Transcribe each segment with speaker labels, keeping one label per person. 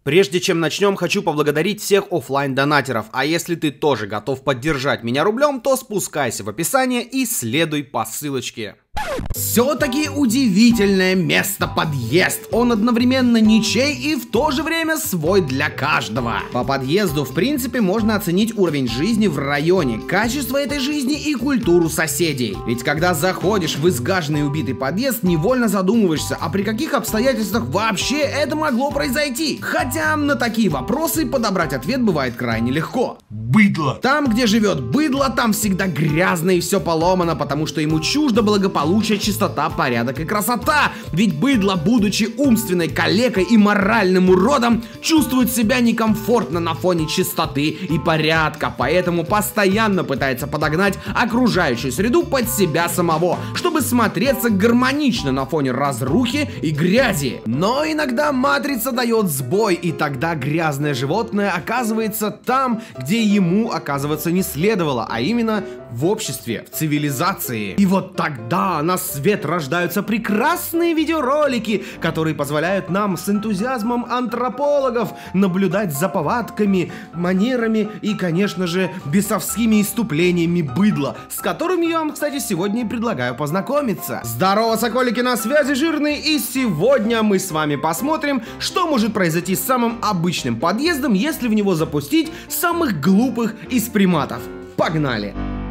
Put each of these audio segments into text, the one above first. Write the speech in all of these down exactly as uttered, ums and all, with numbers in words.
Speaker 1: Прежде чем начнем, хочу поблагодарить всех оффлайн-донатеров, а если ты тоже готов поддержать меня рублем, то спускайся в описание и следуй по ссылочке. Все-таки удивительное место подъезд. Он одновременно ничей и в то же время свой для каждого. По подъезду, в принципе, можно оценить уровень жизни в районе, качество этой жизни и культуру соседей. Ведь когда заходишь в изгаженный и убитый подъезд, невольно задумываешься, а при каких обстоятельствах вообще это могло произойти? Хотя на такие вопросы подобрать ответ бывает крайне легко. Быдло. Там, где живет быдло, там всегда грязно и все поломано, потому что ему чуждо благополучие, чистота, порядок и красота. Ведь быдло, будучи умственной калекой и моральным уродом, чувствует себя некомфортно на фоне чистоты и порядка, поэтому постоянно пытается подогнать окружающую среду под себя самого, чтобы смотреться гармонично на фоне разрухи и грязи. Но иногда матрица дает сбой, и тогда грязное животное оказывается там, где ему оказываться не следовало, а именно в обществе, в цивилизации. И вот тогда на свет рождаются прекрасные видеоролики, которые позволяют нам с энтузиазмом антропологов наблюдать за повадками, манерами и, конечно же, бесовскими иступлениями быдла, с которыми я вам, кстати, сегодня и предлагаю познакомиться. Здорово, соколики, на связи Жирный, и сегодня мы с вами посмотрим, что может произойти с самым обычным подъездом, если в него запустить самых глупых из приматов. Погнали!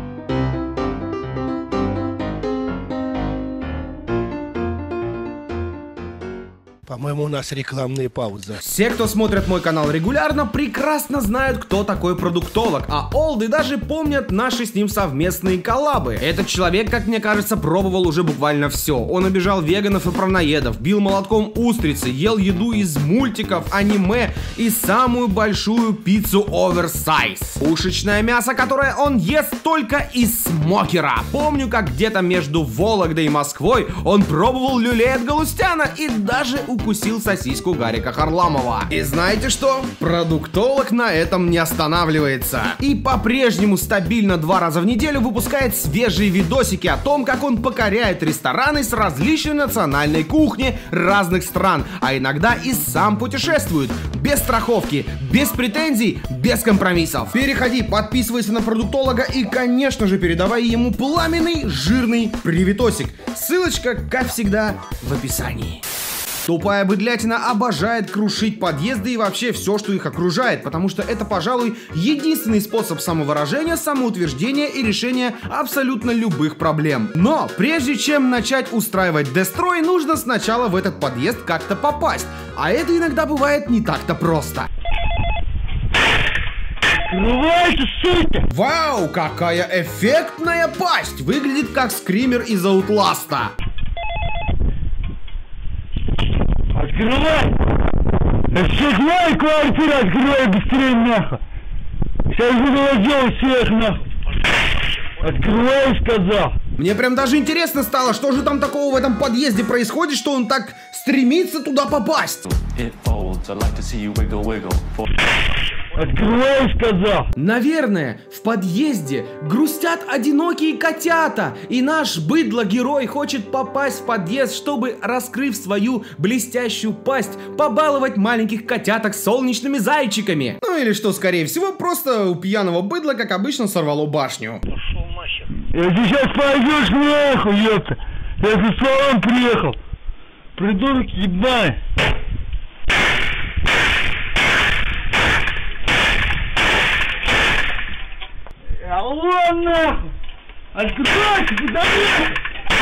Speaker 2: По-моему, у нас рекламные паузы.
Speaker 1: Все, кто смотрит мой канал регулярно, прекрасно знают, кто такой продуктолог, а олды даже помнят наши с ним совместные коллабы. Этот человек, как мне кажется, пробовал уже буквально все. Он обижал веганов и правноедов, бил молотком устрицы, ел еду из мультиков, аниме и самую большую пиццу оверсайз. Пушечное мясо, которое он ест только из смокера. Помню, как где-то между Вологдой и Москвой он пробовал люлей от Галустяна и даже укусил сосиску Гарика Харламова. И знаете что? Продуктолог на этом не останавливается. И по-прежнему стабильно два раза в неделю выпускает свежие видосики о том, как он покоряет рестораны с различной национальной кухни разных стран, а иногда и сам путешествует. Без страховки, без претензий, без компромиссов. Переходи, подписывайся на продуктолога и, конечно же, передавай ему пламенный, жирный приветосик. Ссылочка, как всегда, в описании. Тупая быдлятина обожает крушить подъезды и вообще все, что их окружает, потому что это, пожалуй, единственный способ самовыражения, самоутверждения и решения абсолютно любых проблем. Но прежде чем начать устраивать дестрой, нужно сначала в этот подъезд как-то попасть, а это иногда бывает не так-то просто.
Speaker 3: Открывайся, сука!
Speaker 1: Вау, какая эффектная пасть! Выглядит как скример из Outlast'а.
Speaker 3: Открывай! Открывай квартиру, открывай быстрее, нахуй! Сейчас буду делать всех, нахуй! Открывай, сказал!
Speaker 1: Мне прям даже интересно стало, что же там такого в этом подъезде происходит, что он так стремится туда попасть.
Speaker 3: Открывай, сказал!
Speaker 1: Наверное, в подъезде грустят одинокие котята, и наш быдло-герой хочет попасть в подъезд, чтобы, раскрыв свою блестящую пасть, побаловать маленьких котяток солнечными зайчиками. Ну или что, скорее всего, просто у пьяного быдла, как обычно, сорвало башню.
Speaker 3: Пошел нахер. Я сейчас пойдешь нахуй, ёпта! Я за словом приехал! Придурок ебаный! Алло, нахуй! Откройся, куда нахуй!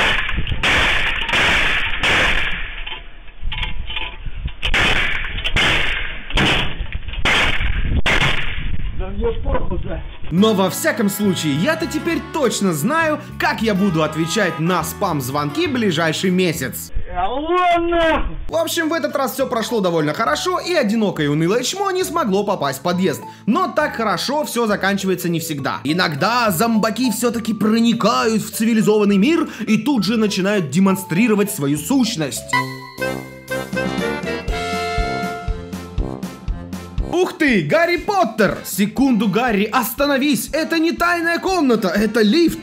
Speaker 3: Да мне похуй, да.
Speaker 1: Но во всяком случае, я-то теперь точно знаю, как я буду отвечать на спам-звонки ближайший месяц.
Speaker 3: Алло, нахуй!
Speaker 1: В общем, в этот раз все прошло довольно хорошо, и одинокое и унылое чмо не смогло попасть в подъезд. Но так хорошо все заканчивается не всегда. Иногда зомбаки все-таки проникают в цивилизованный мир и тут же начинают демонстрировать свою сущность. Ух ты, Гарри Поттер! Секунду, Гарри, остановись! Это не тайная комната, это лифт!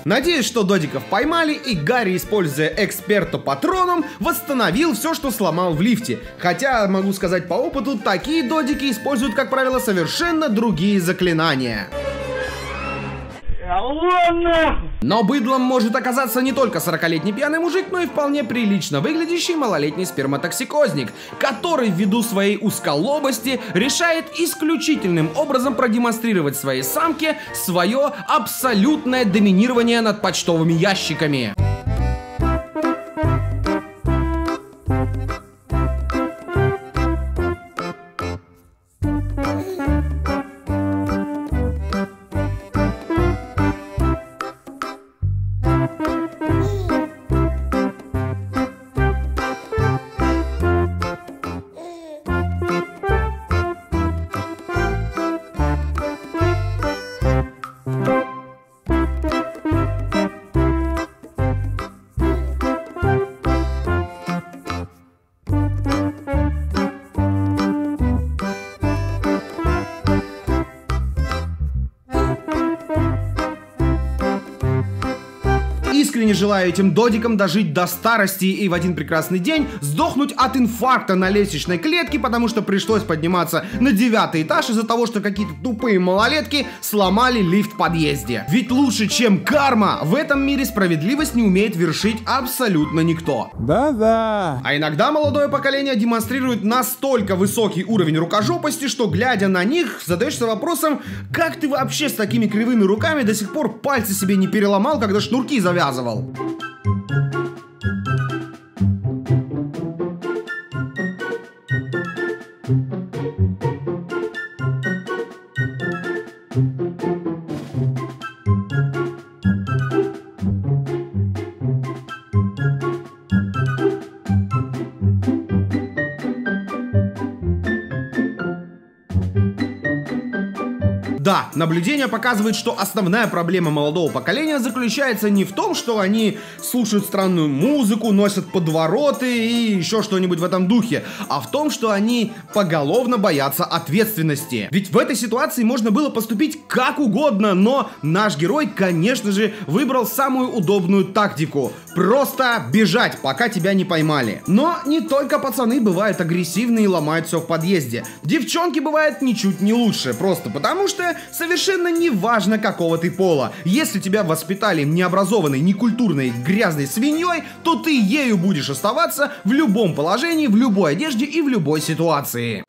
Speaker 1: Надеюсь, что додиков поймали, и Гарри, используя эксперто патроном, восстановил все, что сломал в лифте. Хотя, могу сказать по опыту, такие додики используют, как правило, совершенно другие заклинания. Но быдлом может оказаться не только сорокалетний пьяный мужик, но и вполне прилично выглядящий малолетний сперматоксикозник, который ввиду своей узколобости решает исключительным образом продемонстрировать своей самке свое абсолютное доминирование над почтовыми ящиками. Искренне желаю этим додикам дожить до старости и в один прекрасный день сдохнуть от инфаркта на лестничной клетке, потому что пришлось подниматься на девятый этаж из-за того, что какие-то тупые малолетки сломали лифт в подъезде. Ведь лучше, чем карма, в этом мире справедливость не умеет вершить абсолютно никто.
Speaker 4: Да-да.
Speaker 1: А иногда молодое поколение демонстрирует настолько высокий уровень рукожопости, что, глядя на них, задаешься вопросом, как ты вообще с такими кривыми руками до сих пор пальцы себе не переломал, когда шнурки завязывал. Да, наблюдение показывает, что основная проблема молодого поколения заключается не в том, что они слушают странную музыку, носят подвороты и еще что-нибудь в этом духе, а в том, что они поголовно боятся ответственности. Ведь в этой ситуации можно было поступить как угодно, но наш герой, конечно же, выбрал самую удобную тактику. Просто бежать, пока тебя не поймали. Но не только пацаны бывают агрессивны и ломают все в подъезде. Девчонки бывают ничуть не лучше, просто потому что совершенно не важно, какого ты пола. Если тебя воспитали необразованной, некультурной, грязной свиньей, то ты ею будешь оставаться в любом положении, в любой одежде и в любой ситуации.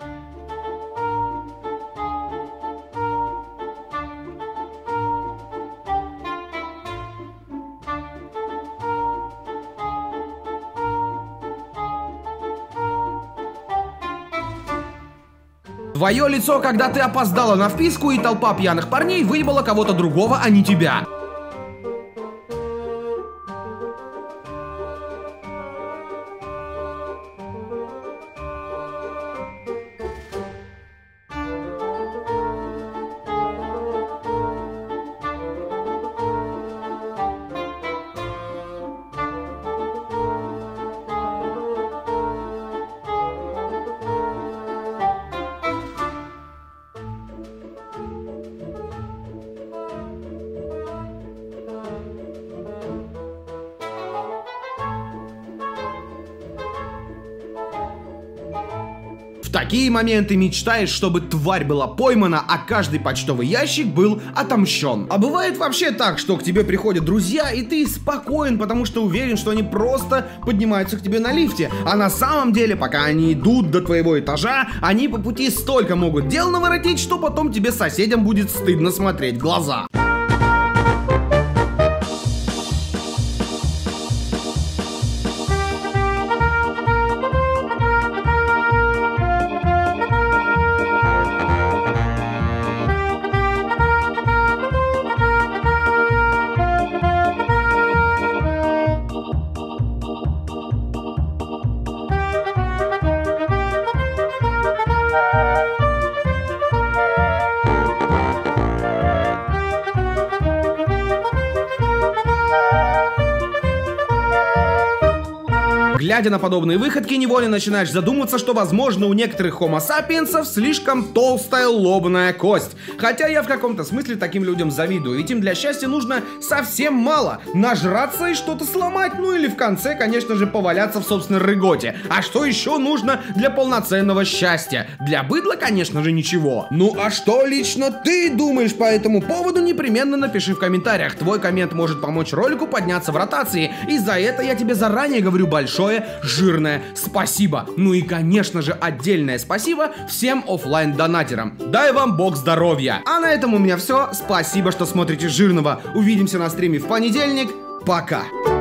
Speaker 1: Твое лицо, когда ты опоздала на вписку и толпа пьяных парней выебала кого-то другого, а не тебя. В такие моменты мечтаешь, чтобы тварь была поймана, а каждый почтовый ящик был отомщен. А бывает вообще так, что к тебе приходят друзья, и ты спокоен, потому что уверен, что они просто поднимаются к тебе на лифте. А на самом деле, пока они идут до твоего этажа, они по пути столько могут дел наворотить, что потом тебе соседям будет стыдно смотреть в глаза. Глядя на подобные выходки, невольно начинаешь задуматься, что, возможно, у некоторых homo sapiensов слишком толстая лобная кость. Хотя я в каком-то смысле таким людям завидую, ведь им для счастья нужно совсем мало. Нажраться и что-то сломать, ну или в конце, конечно же, поваляться в собственной рыготе. А что еще нужно для полноценного счастья? Для быдла, конечно же, ничего. Ну а что лично ты думаешь по этому поводу, непременно напиши в комментариях. Твой коммент может помочь ролику подняться в ротации, и за это я тебе заранее говорю большое, жирное спасибо. Ну и, конечно же, отдельное спасибо всем оффлайн-донатерам. Дай вам бог здоровья. А на этом у меня все. Спасибо, что смотрите Жирного. Увидимся на стриме в понедельник. Пока.